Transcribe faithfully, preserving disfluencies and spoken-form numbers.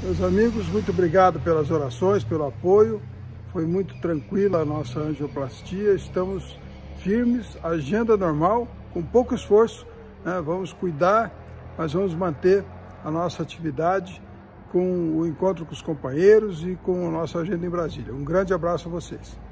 Meus amigos, muito obrigado pelas orações, pelo apoio. Foi muito tranquila a nossa angioplastia. Estamos firmes, agenda normal, com pouco esforço, né? Vamos cuidar, mas vamos manter a nossa atividade com o encontro com os companheiros e com a nossa agenda em Brasília. Um grande abraço a vocês.